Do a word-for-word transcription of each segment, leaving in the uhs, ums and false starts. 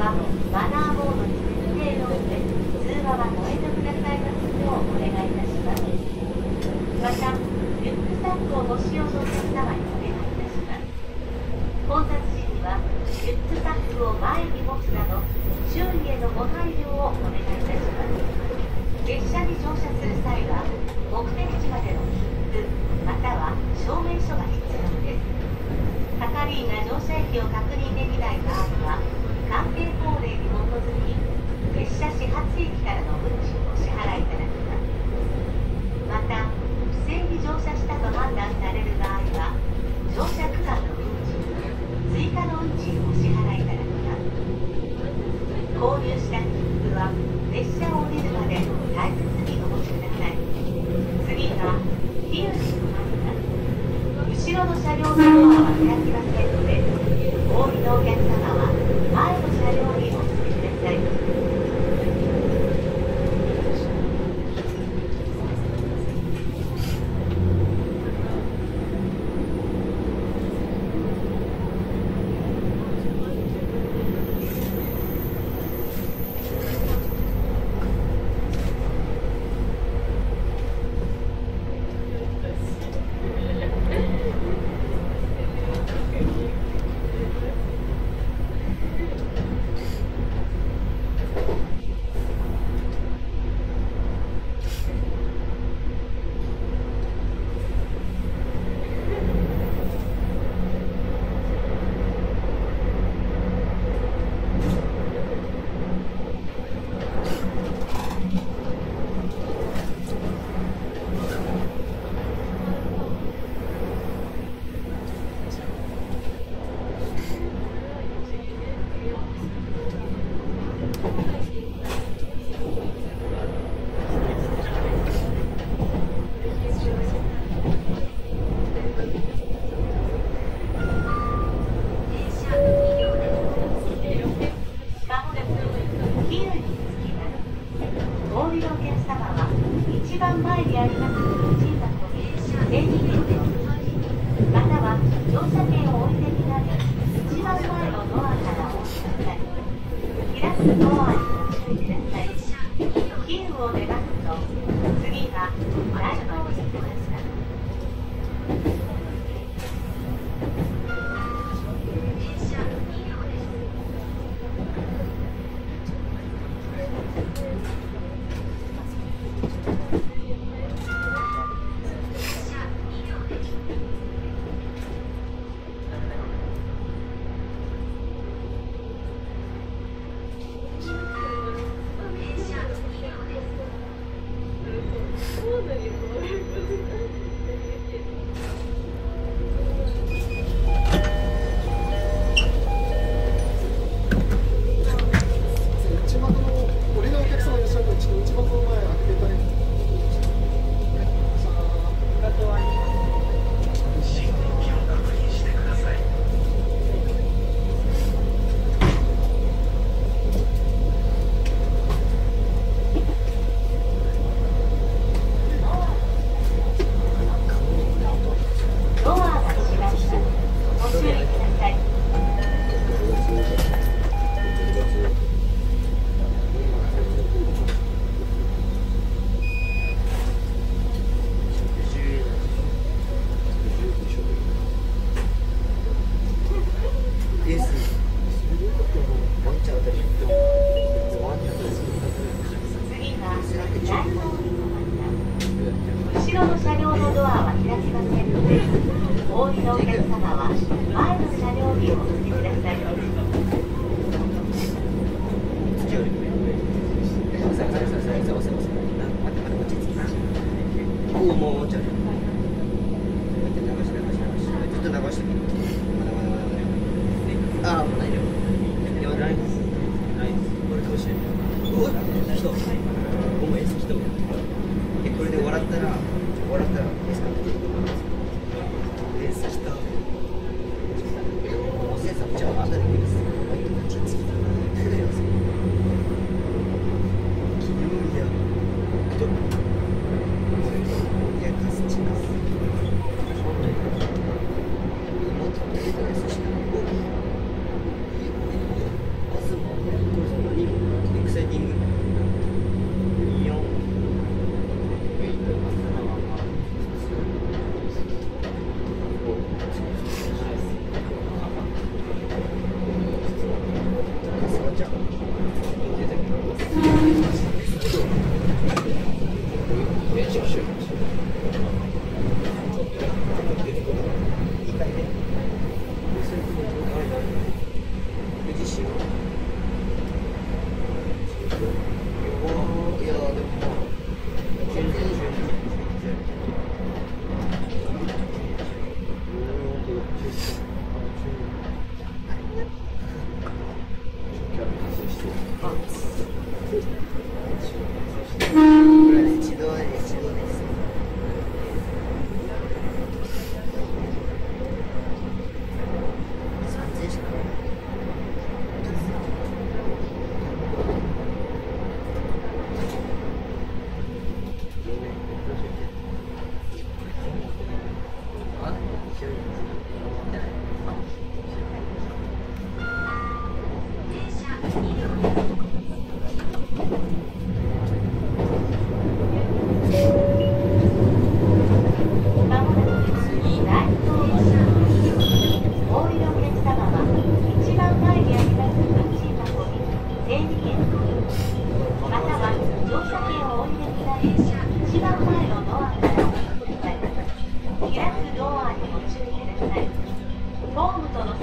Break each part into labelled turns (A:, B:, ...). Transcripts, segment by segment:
A: はマナーモードに設定の上、通話は止めてくださいますようお願いいたします。また、リュックサックをご使用のお客様にお願いいたします。混雑時にはリュックサックを前に持つなど、周囲へのご配慮をお願いいたします。列車に乗車する際は、目的地までの切符、または証明書が必要です。係員が乗車駅を確認できない場合は、関係法令に基づき、列車始発駅からの運賃をお支払いいただきます。また、不正に乗車したと判断される場合は、乗車区間の運賃、追加の運賃をお支払いいただきます。購入した切符は、列車を降りるまで大切にお持ちください。次は、ヒュージのマニア。後ろの車両のドアは開きませんので、お降りのお客様は前の車両にお進みください。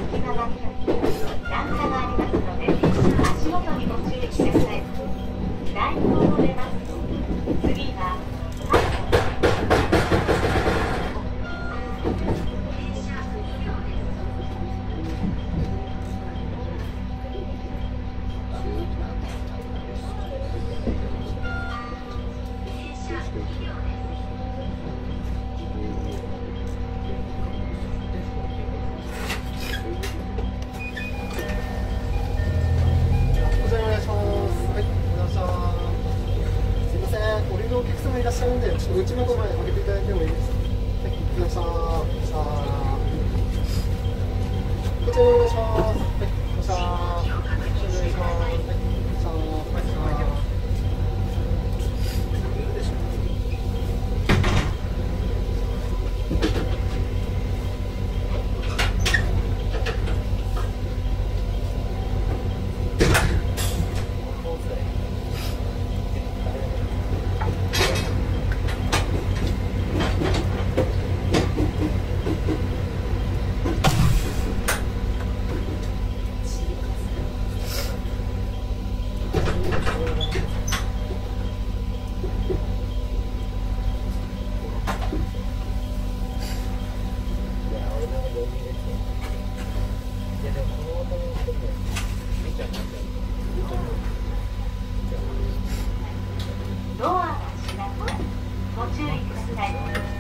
A: き曲がり先、段差がありますので、足元にご注意ください。大門を出ます。次は、
B: 内窓前開けていただいてもいいですか。はい、お願いします。さあ、こちらお願いします。はい、さあ、お願いします。はい、さあ、はい、ドアが閉まります。ご注意ください。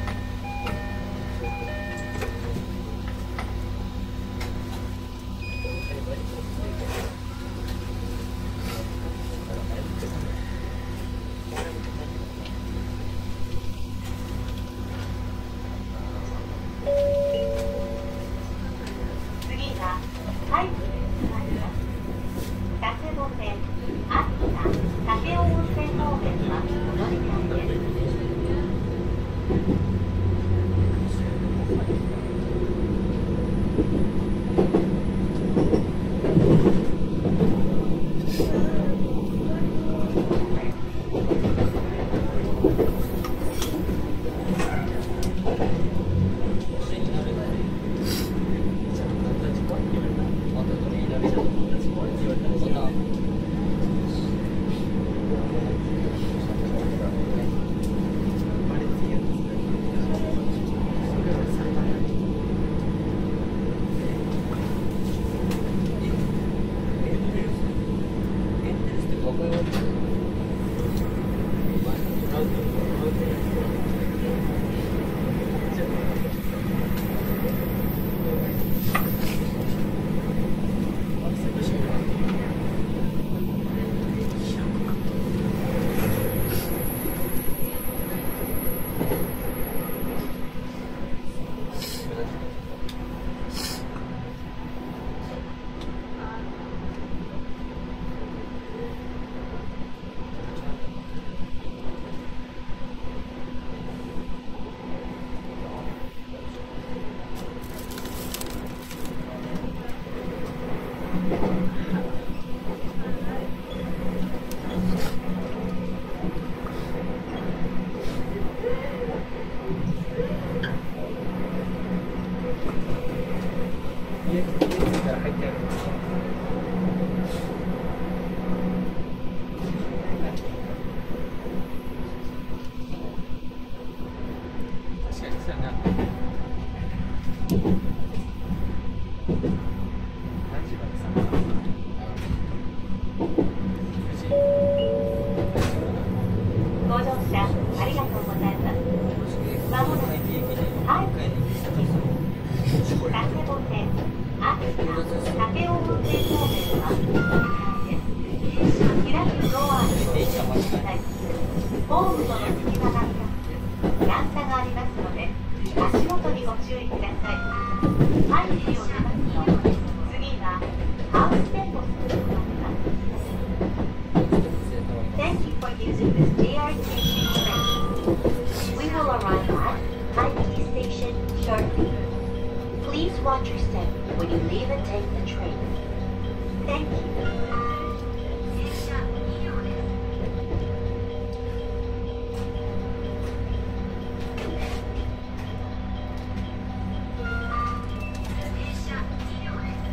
B: 次は、はい、佐世保線、秋田、武雄温泉方面はお乗り換えです。ご乗車ありがとうございます。まもなく、はい、佐世保線、秋田、武雄温泉方面はお乗り換えです。開くドアにご注意ください。ホームとの隙間が開く段差がありますので、足元にご注意ください。配置を出ますと、次はハウステンボスとなります。Thank you for using this J R station train. We will arrive at Taipei Station shortly. Please watch your step when you leave and take the train. Thank you.
C: 停車に両です。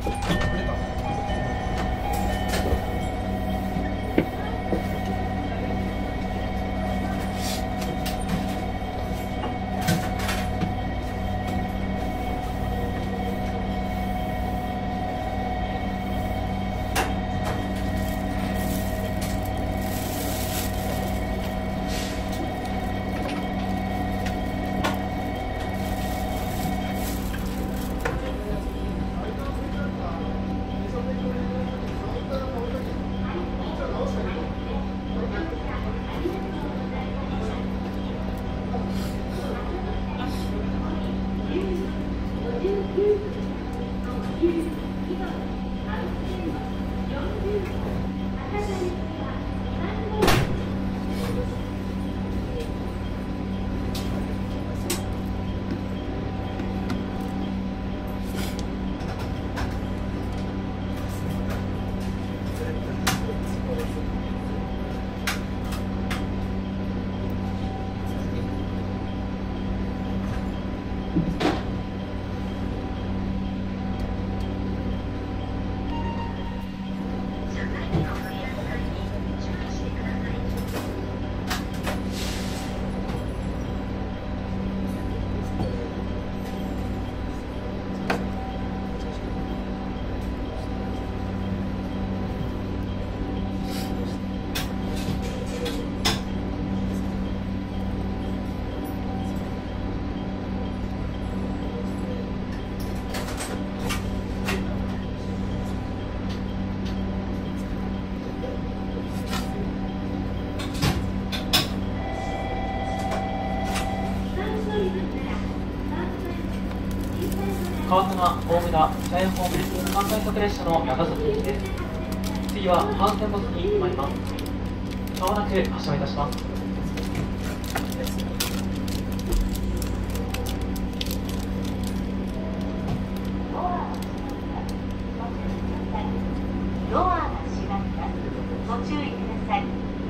C: 川島、大牟田、北谷方面、関西速列車の長崎行きです。次はハウステンボスに停まります。まもなく発車いたします。
A: ドアが閉まった。ご注意ください。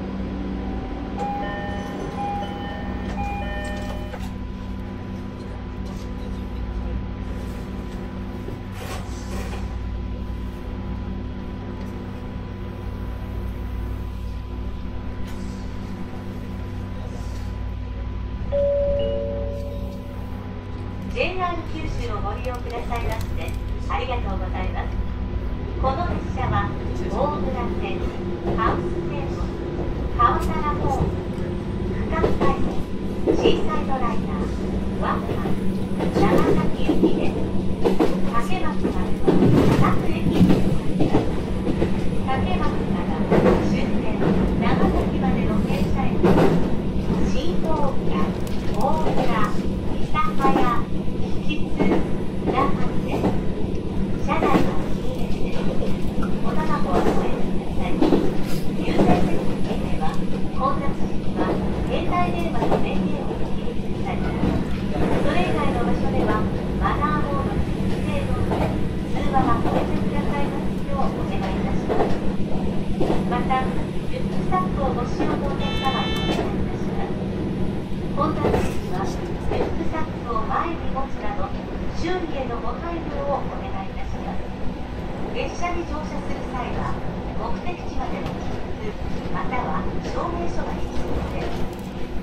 A: ジェイアール 九州をご利用くださいましてありがとうございます。この列車は大村線、ハウステンボス、川原ホーム、区間回線、シーサイドライナー、ワンマン、長崎行きです。竹松までは各駅に停まります。竹松から終点長崎までの停車駅は新大宮、大村、諫早、吉津、浦和です。車内は禁煙です。おタバコはおやめください。優先席については、混雑時には携帯電話の電源をお切りください。それ以外の場所では、マナーモードに設定の上、通話はおやめくださいますようお願いいたします。また、リュックサックをご使用のお客様にお願いいたします。混雑時には、リュックサックを前に持つなど、周囲へのご配慮をお願いいたします。列車に乗車する際は、目的地までの切符、または証明書が必要です。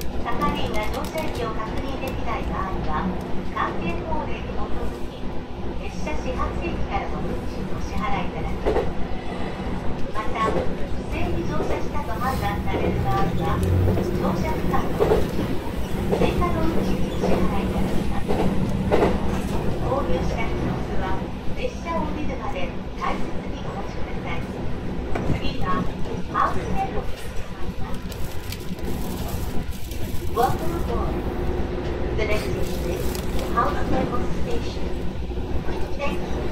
A: 係員が乗車駅を確認できない場合は、関係法令に基づき、列車始発駅からの運賃を支払いいただきます。また、不正に乗車したと判断される場合は、乗車区間の運賃、追加の運賃を支払いいただきます。購入した人数は列車を降りるまで大切にお待ちください。次はハウステンボスに停まります。Welcome aboard. The next station is House Tenbos Station. Thank you.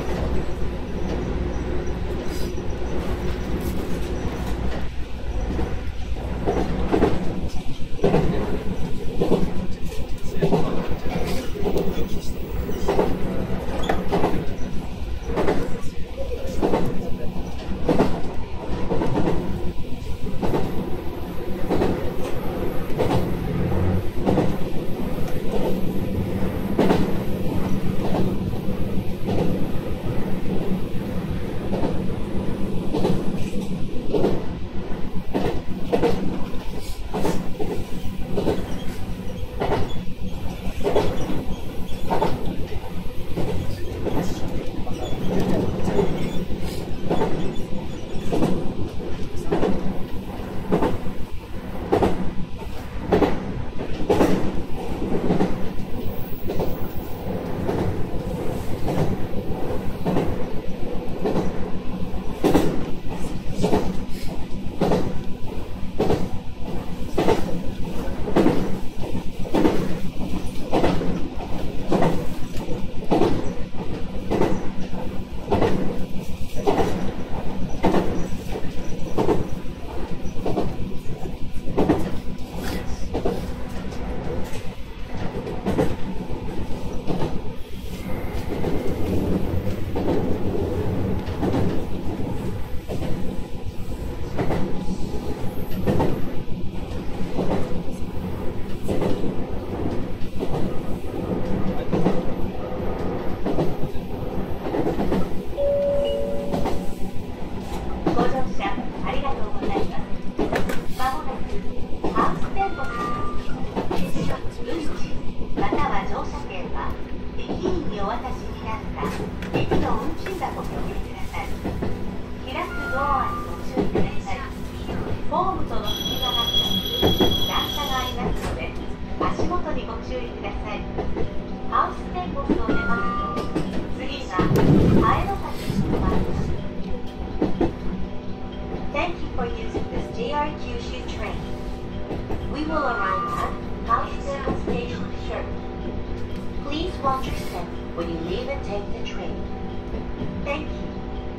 C: ご
A: か、リフト運賃箱にお入れください。開くドアにご注意ください。ホームとの隙間なく段差がありますので、足元にご注意ください。ハウステンボスを出ますと、次が前の先に止まります。Thank you for using this J R Kyushu train. We will arrive at Hausdale Station shortly. Please watch your step when you leave and take the train. Thank you.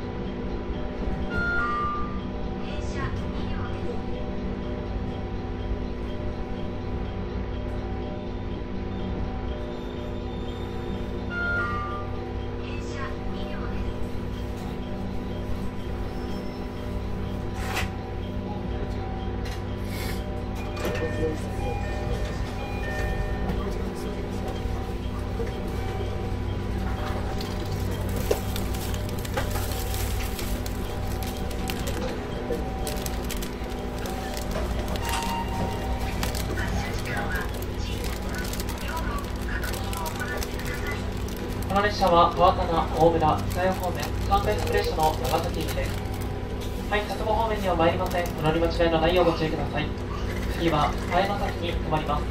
C: この列車は川棚、大村、北谷方面、関西特列車の長崎行きです。はい、佐世保方面には参りません。お乗り間違いのないようご注意ください。次は前の先に止まります。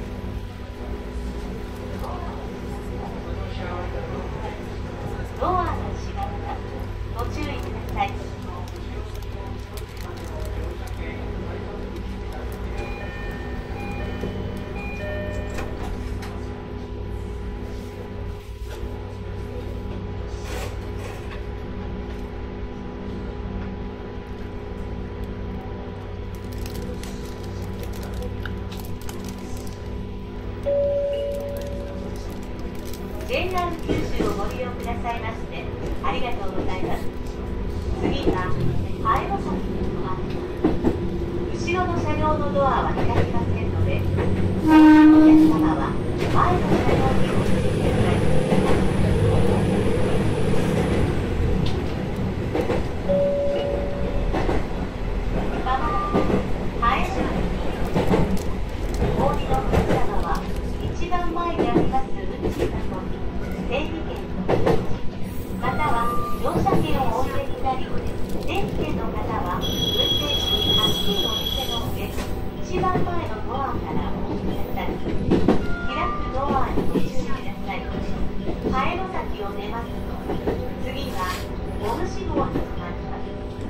A: ドアの閉まったご注意ください。ジェイアール 九州をご利用くださいましてありがとうございます。次は前の先に止まります。後ろの車両のドアは開きませんので、最近のお客様は前の車両にお進みください。まもなく前の先にお降りのお客様は一番前にあります運賃箱に整理券または乗車券をお入れになり、整理券の方は運転士にはっきりお見せの上、一番前のドアからお降りください。開くドアにご注意ください。前の先を出ますと、次はお主号に止まります。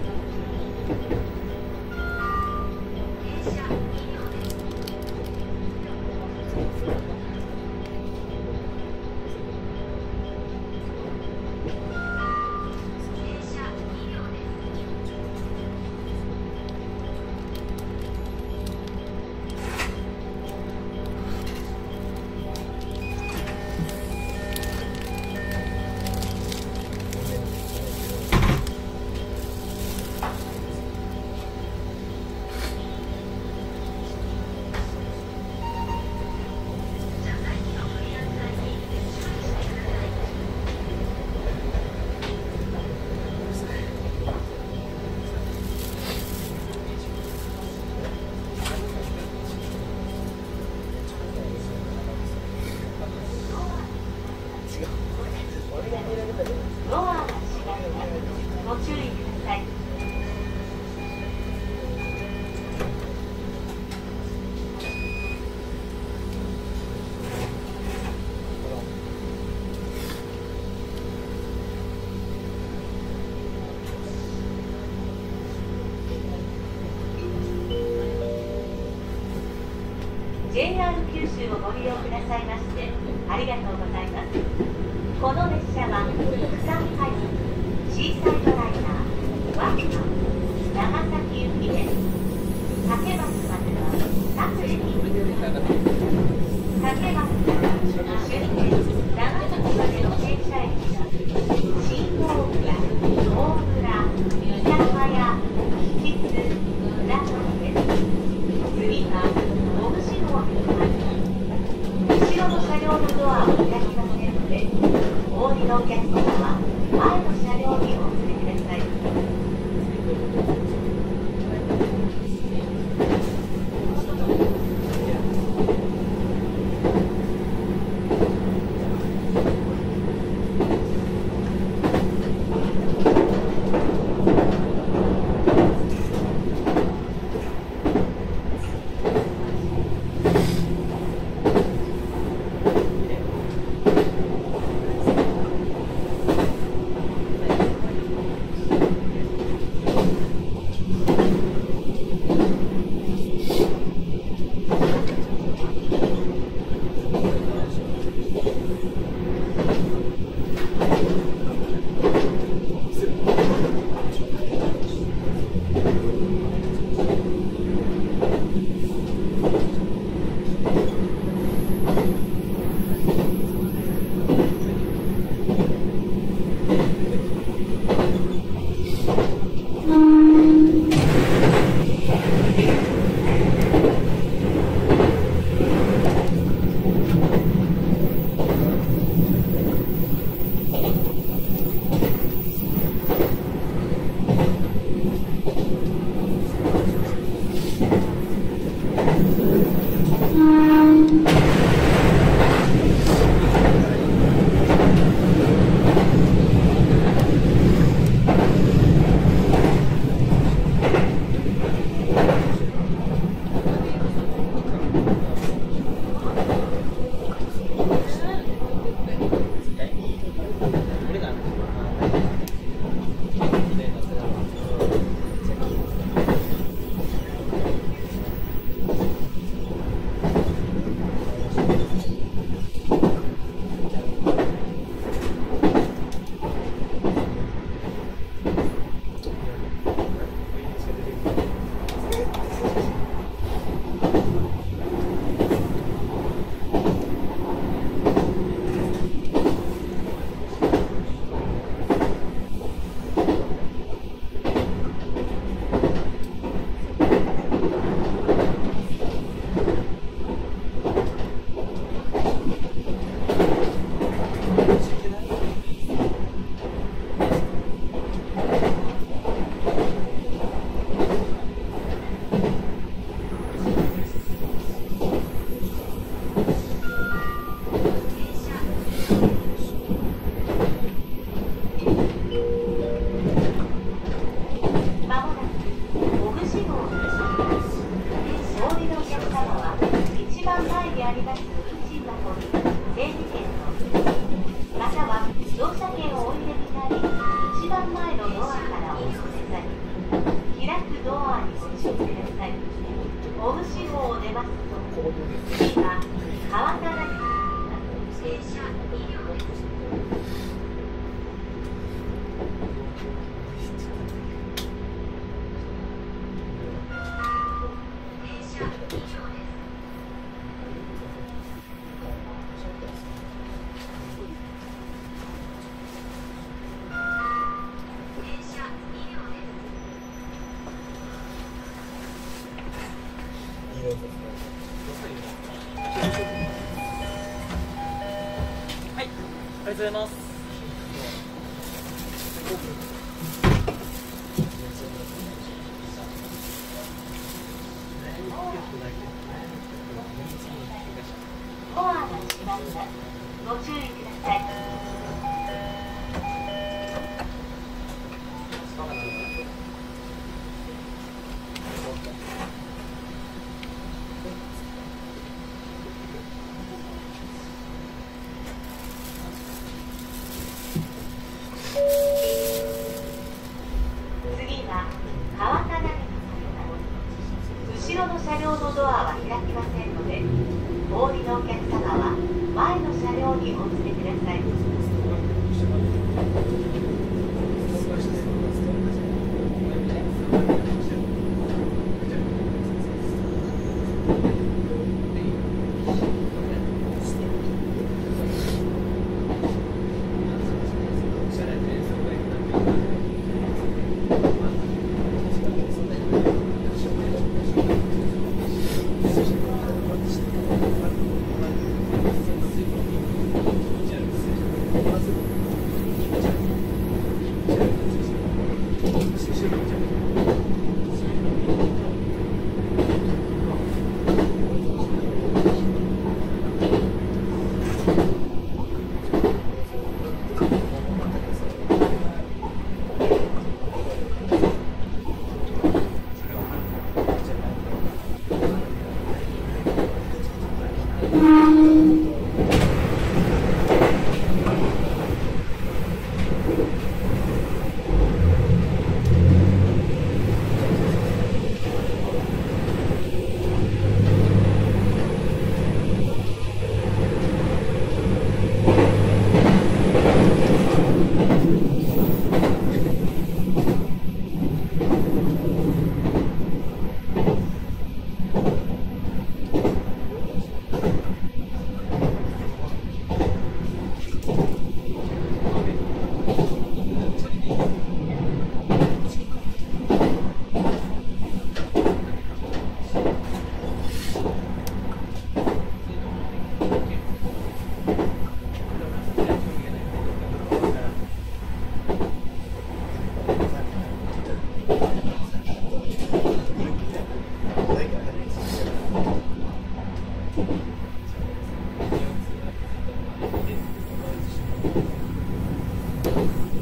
A: ドアが閉まったご注意ください。ジェイアール 九州をご利用くださいましてありがとうございます。この列車は釜山海峡シーサイドライナーワッカ長崎行きです。竹橋まではさんじに竹橋から終点長崎までの停車駅は新大村、大村、北早、吉津、浦野です。次はおむし号に止まります。後ろの車両のドアを開きませんので、お降りのお客様
D: りがとうございます。
A: ドアが閉まります。ご注意ください。次は川田投げとなります。後ろの車両のドアは開きませんので、お降りのお客様は前の車両にお付けください。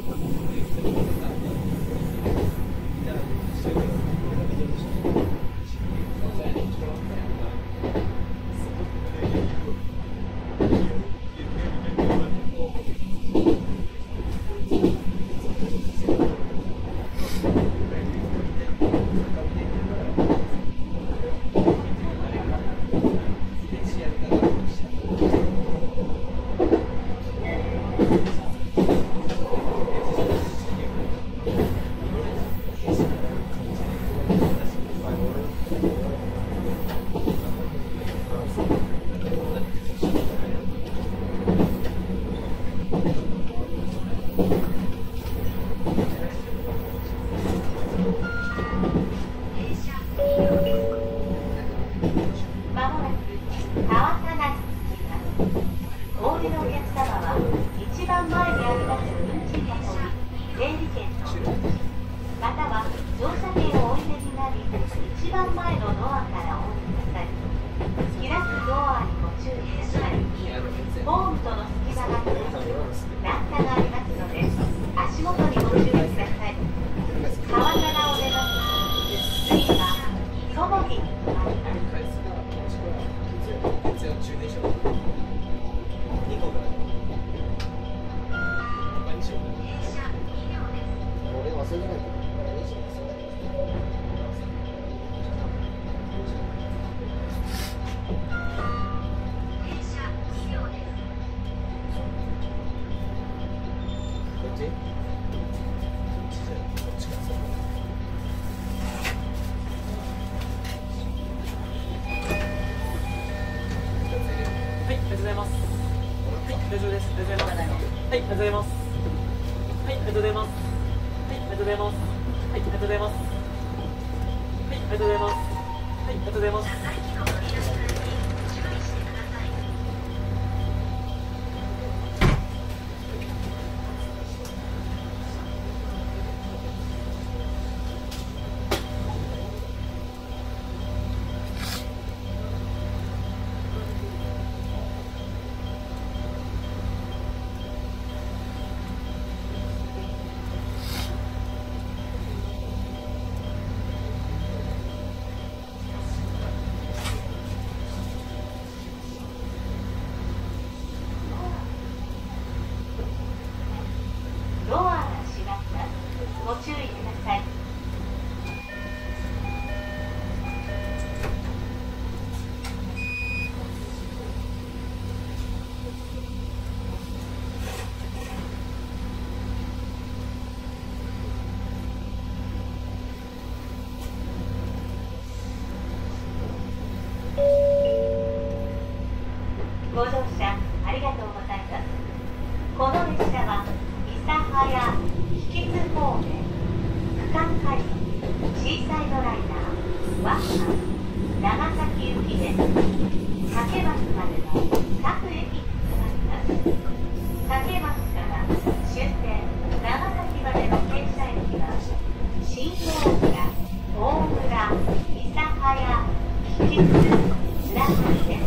A: ご乗車ありがとうございます。この列車は諫早引津方面区間快速シーサイドライナーワッハ長崎行きです。竹松までの各駅に停まります。竹松から終点長崎までの停車駅は新大村、大村、諫早、引津、長崎です。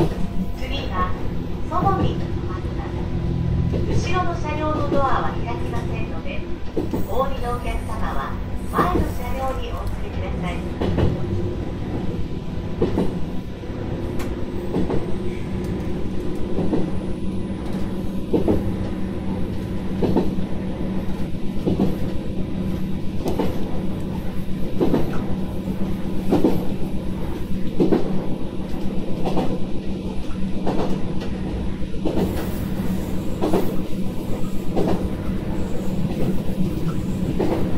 A: 次はそごみに停まります。後ろの車両のドアは開きませんので、お降りのお客様は前の車両にお付けください。
B: Thank you.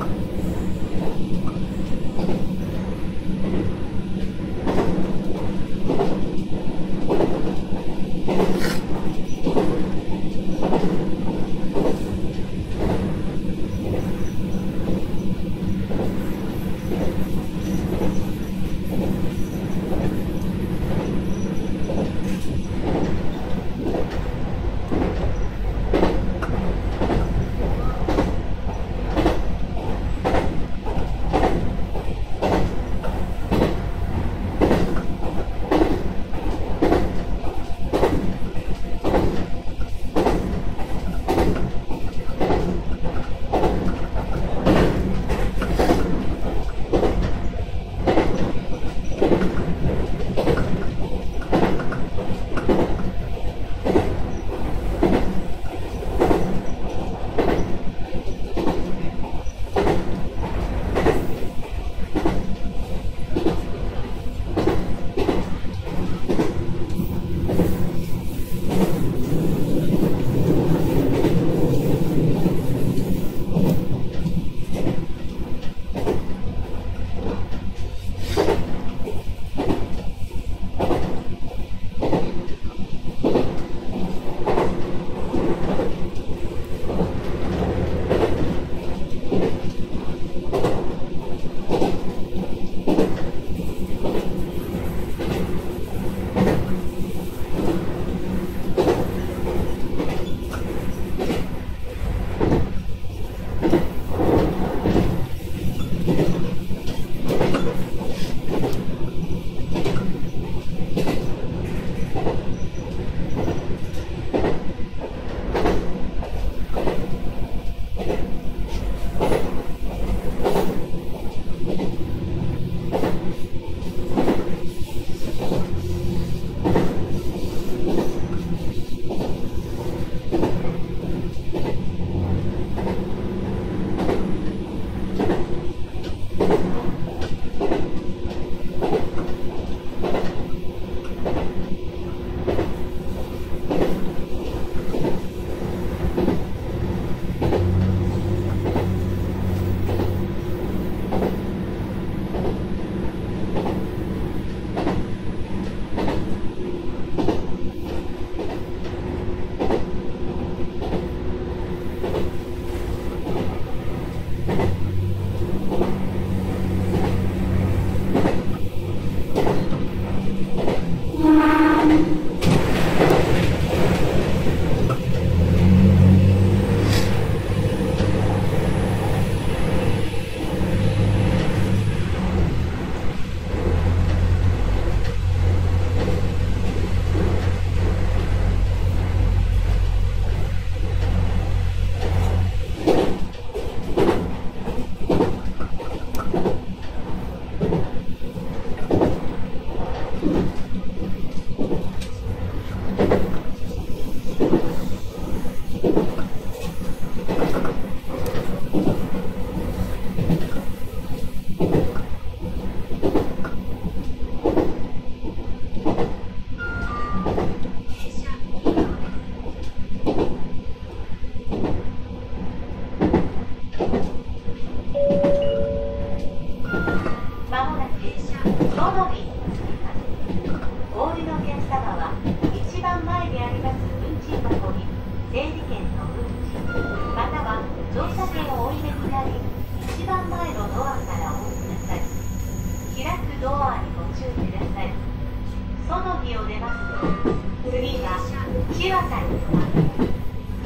A: 券をお入れになり、一番前のドアからお降りなさい。開くドアにご注意ください。その儀を出ますと、次は千綿に止まります。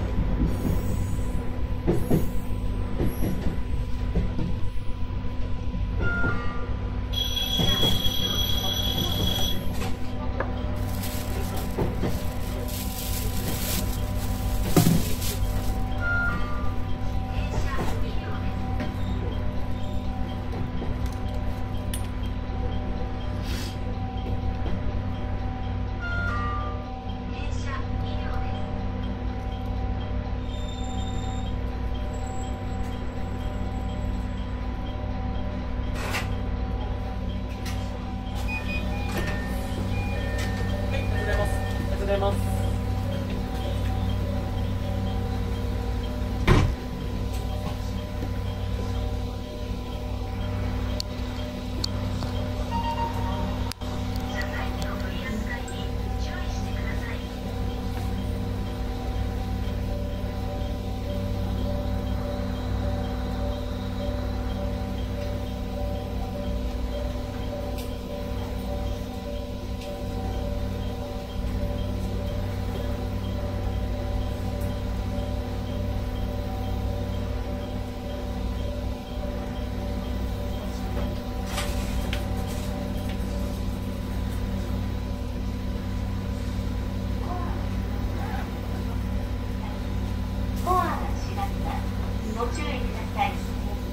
A: ご注意ください。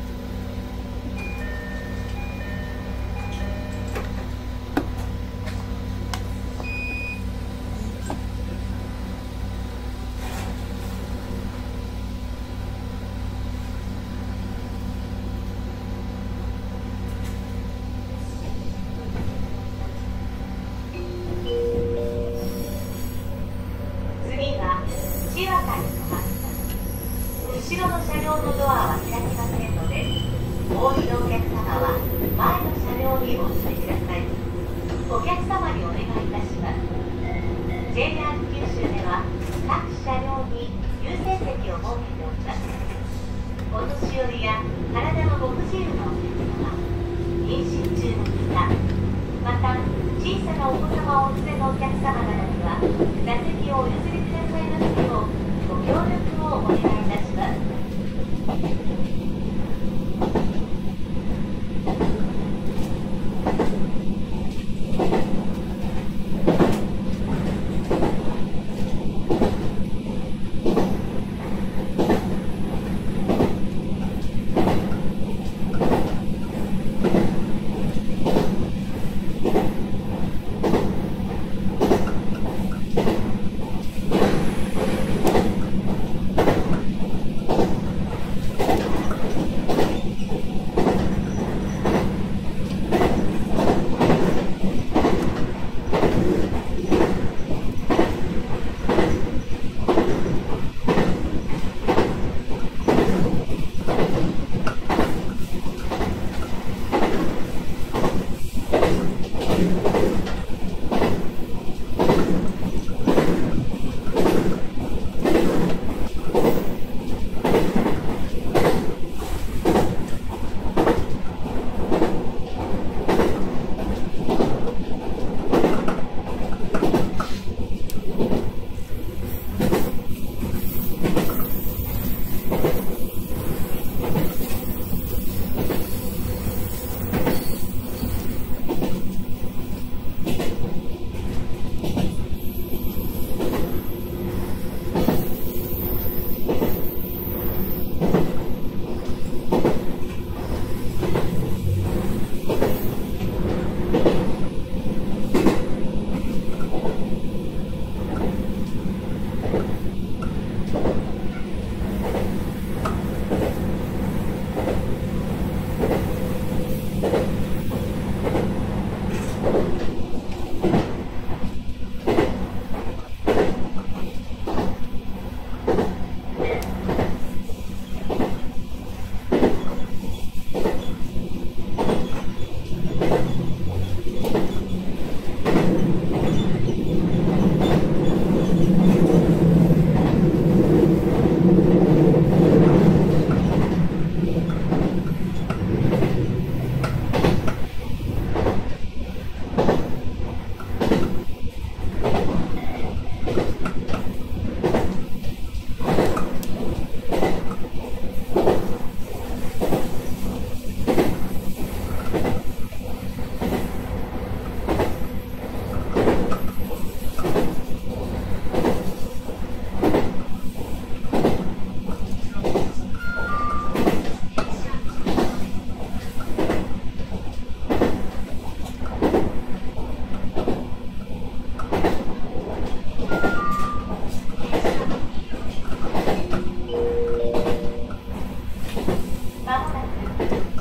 A: 次は千綿に止まります。後ろの車両のドアは開きませんので、お降りのお客様は前の車両にお進みください。お客様にお願いいたします。ジェイアール 九州では各車両に優先席を設けております。お年寄りや体のご不自由なお客様、妊娠中の方、また小さなお子様をお連れのお客様などには座席をお譲りくださいますようご協力をお願いいたします。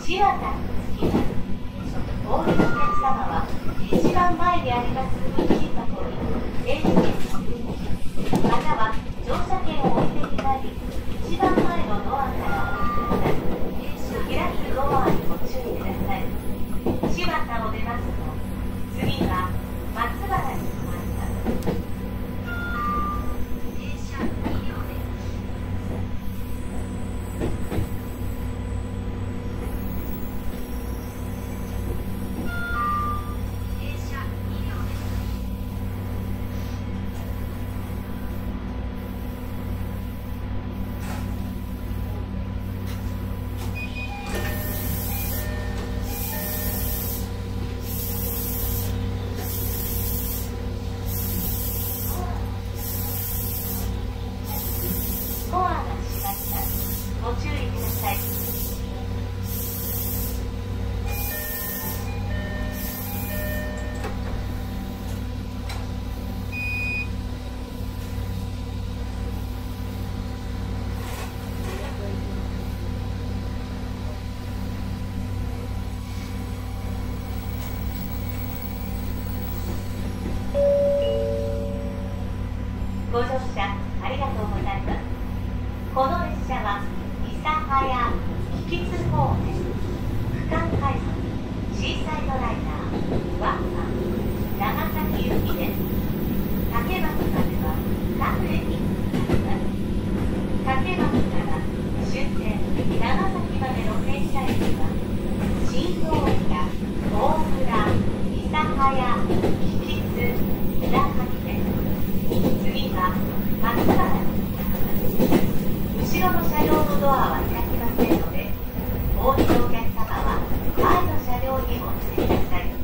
A: 千綿に着きます。お降りのお客様は一番前にあります運賃箱に定時券を、または乗車券を置いてみたり、一番前のドアからお降りください。開くドアにご注意ください。千綿を出ますと、次は松原に停まります。電車に両です。電車に両です。ドアが閉まります。ご注意ください。ご乗車ありがとうございます。この列車は諫早引津方面区間快速シーサイドライナーワンマン長崎行きです。竹松までは各駅になります。竹松から終点長崎までの停車駅は新大分、大村、諫早、引津、長崎です。次は松原に停まります。後ろの車両のドアは開きませんので、お降りのお客様は前の車両にお連れください。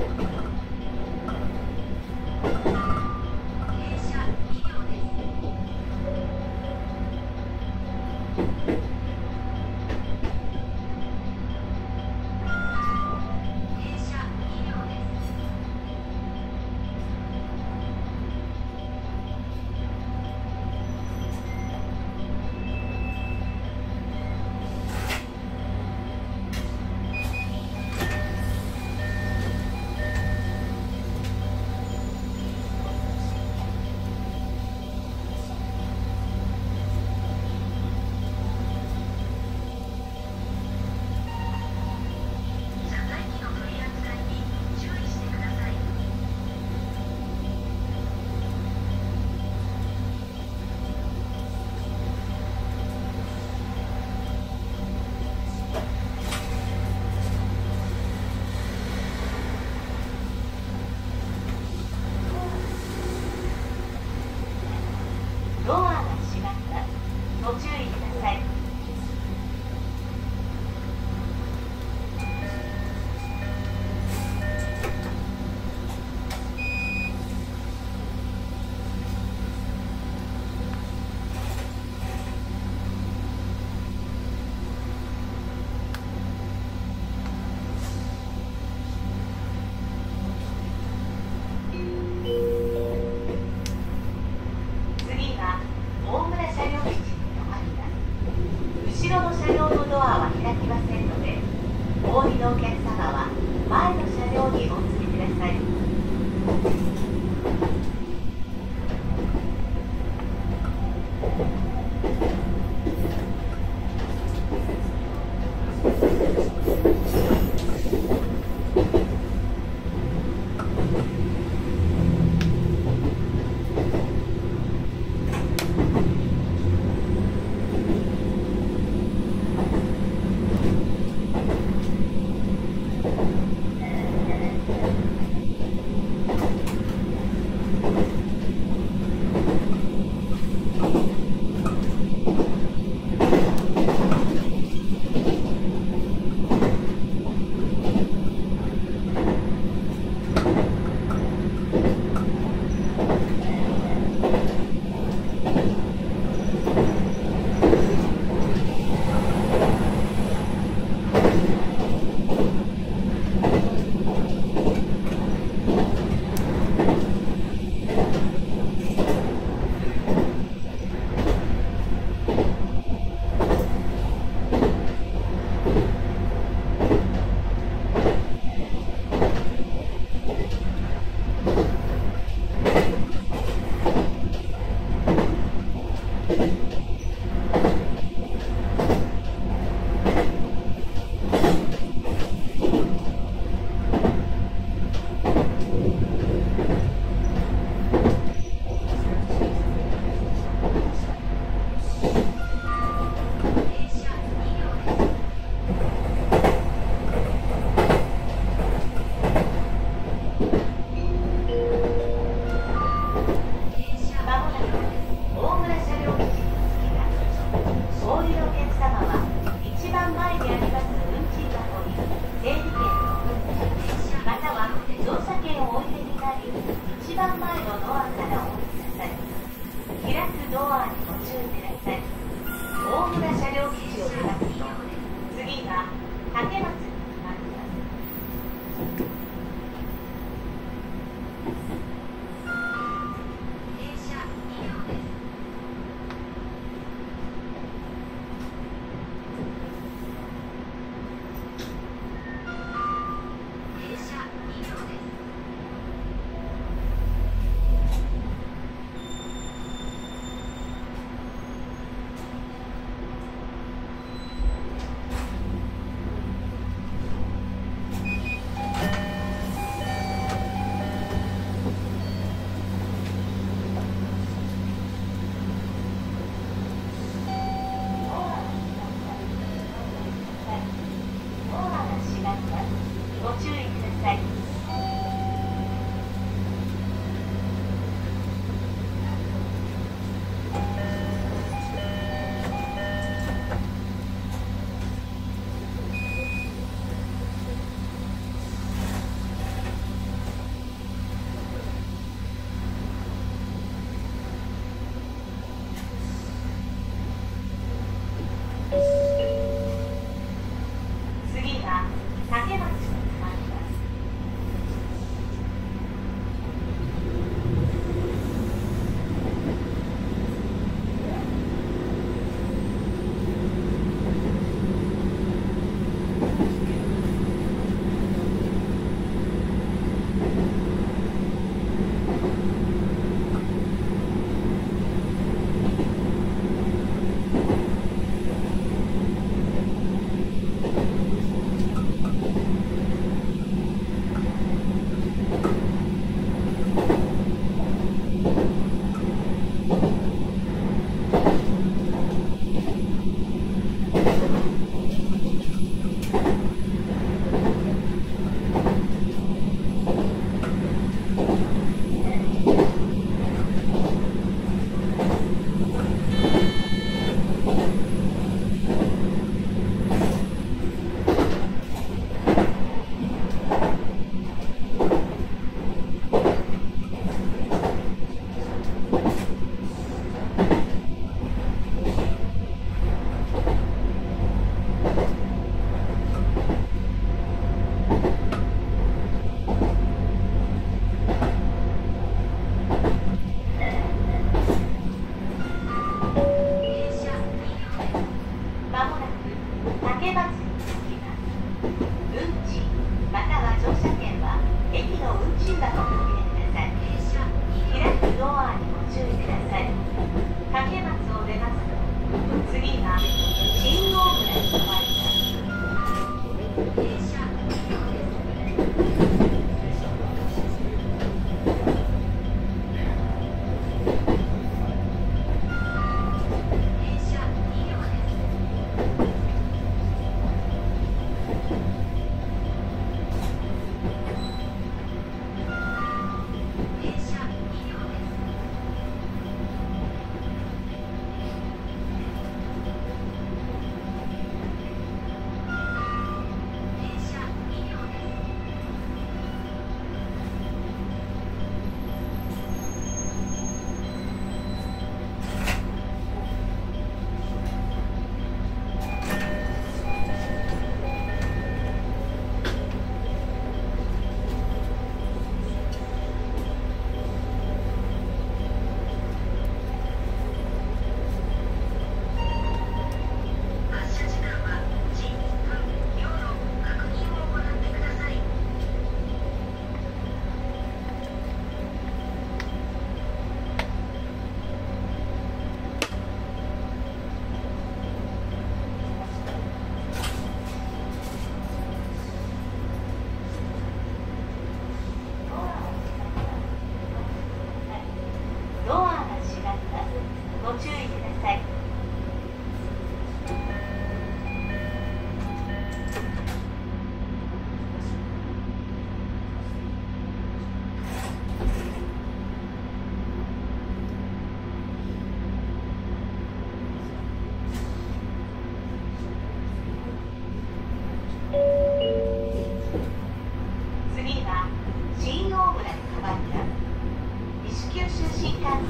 B: 停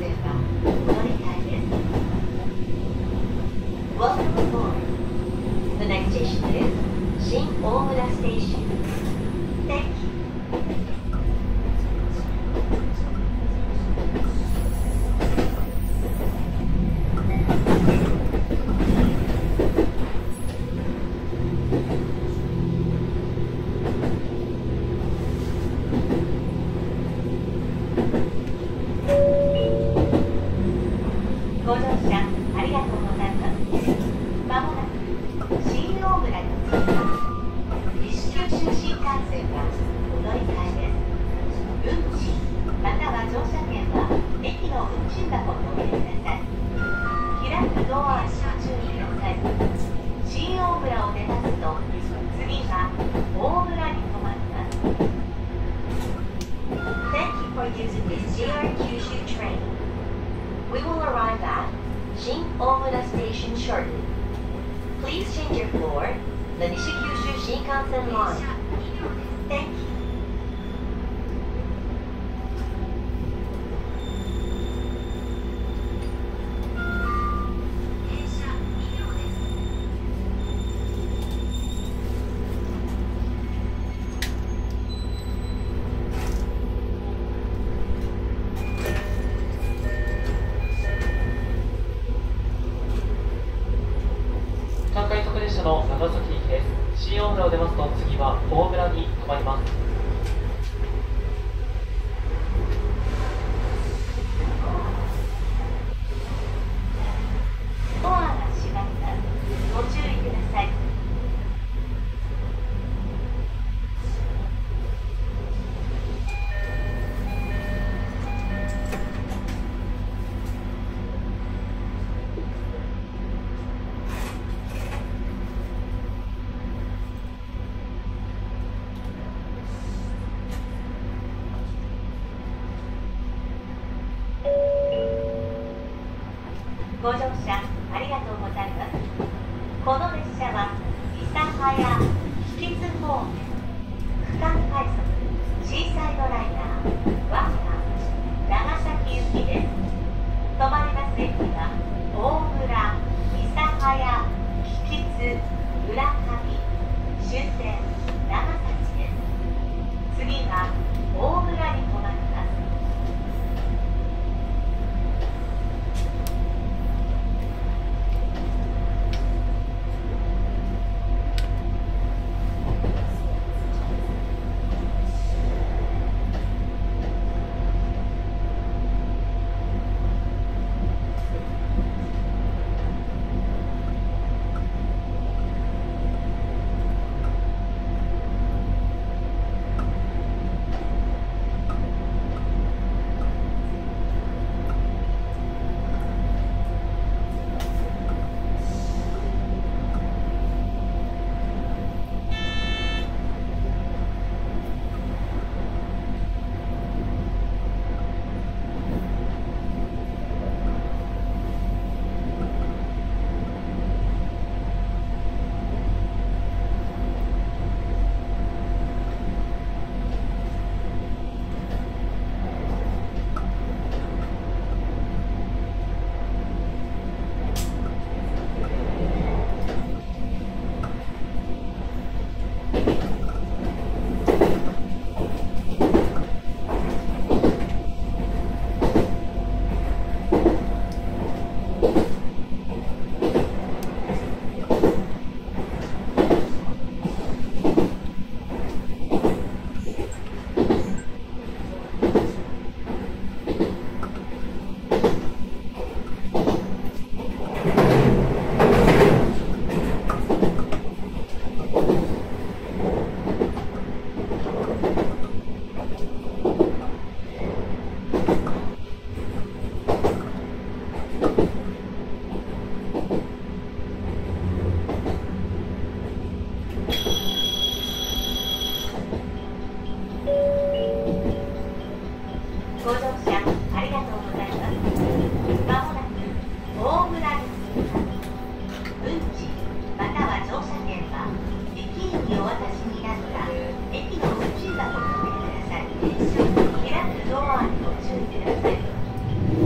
A: 線はお乗り換えです。Welcome aboard. The next station is 新大村 Station. Thank you. ご乗車ありがとうございます。まもなく新大村に着きます。西九州新幹線はお乗り換えです。運賃または乗車券は駅の運賃箱にお入れください。開くドアにご注意ください。新大村を出ますと次は大村に停まります。Thank you for using this ジェイアール Kyushu train. We will arrive at Shin Omura Station shortly. Please change your floor, the Nishikyushu Shinkansen line. Thank you.
C: 関快速列車の長崎行きです。新大村を出ますと次は大村に停まります。
A: ドアが閉まります。ご注意ください。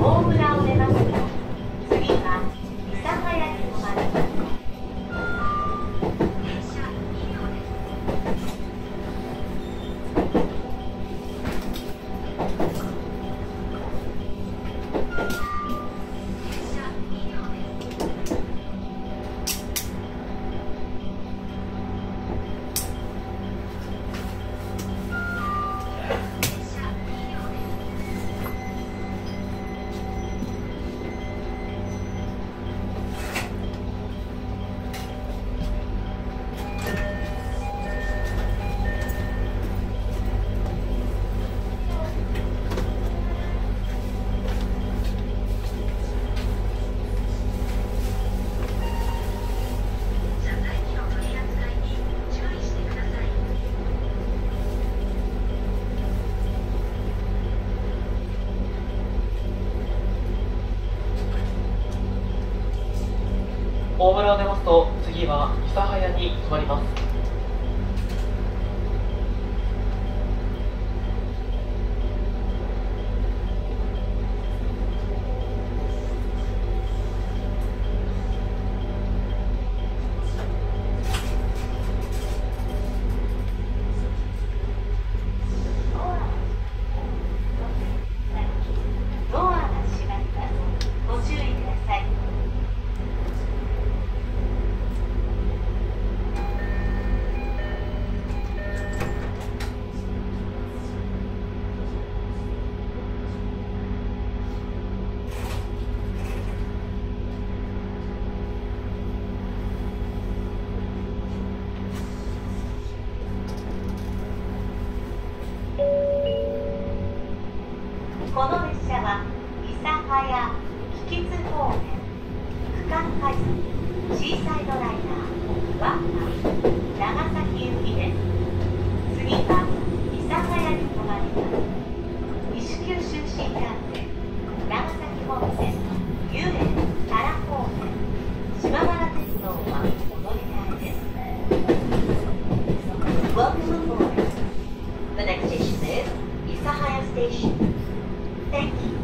A: 大村を出ますと、次は諫早に止まります。
C: 大村を出ますと、次は諫早に止まります。
A: ドアが閉まります。ご注意ください。この列車は諫早木津方面区間快速シーサイドライナーワンマン長崎行きです。次は諫早に止まります。西九州新幹線長崎本線遊園多良方面島原鉄道はお乗り換えです。Welcome aboard. The next station is Isahaya Station. Thank you.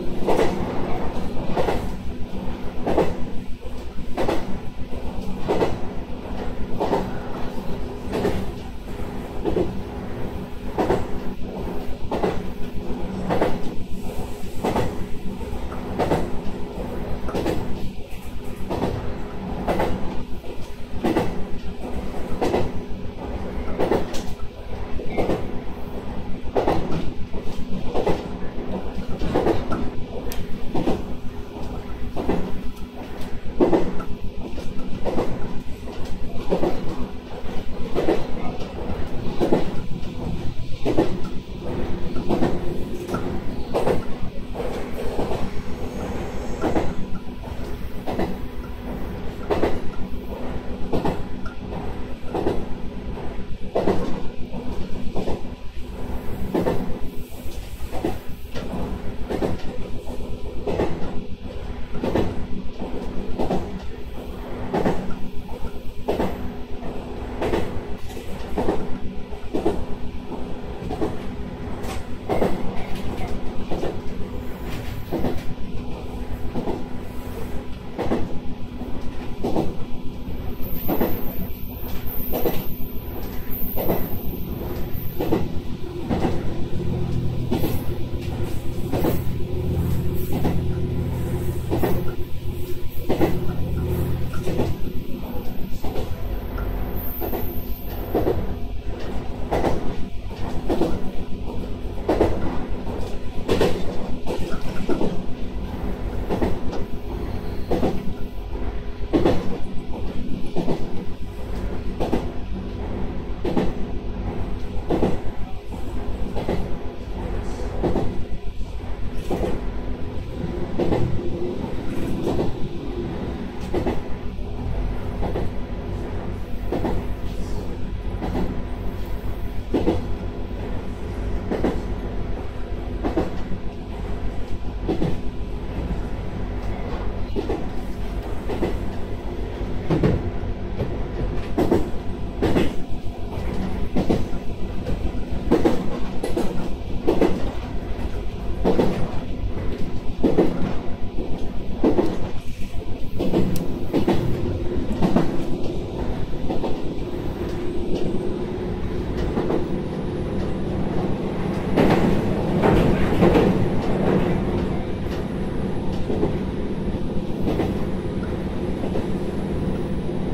B: 「
C: は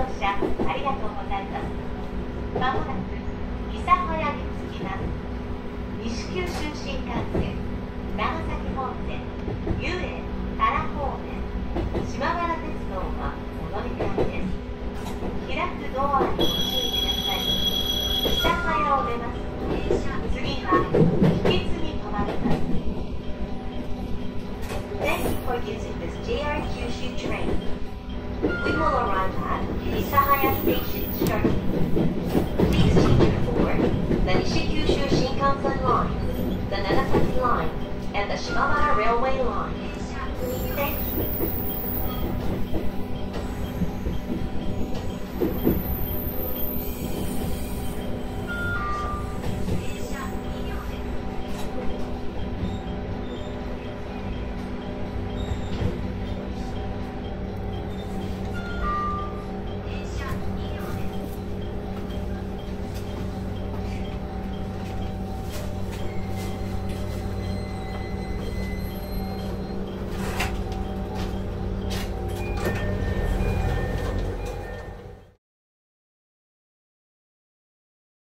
A: 車ありがとうございます。まもなく諫早に着きます。西九州新幹線、長崎本線、遊園、多良方面、島原鉄道はお乗り換えです。開くドアにご注意ください。諫早を出ます。次は引き継ぎ止まります。Thank you for using this ジェイアール Kyushu train. We will arrive at Isahaya Station shortly. Please change for the Nishi-Kyushu Shinkansen line, the Nagasaki line, and the Shimabara Railway line. Thank you.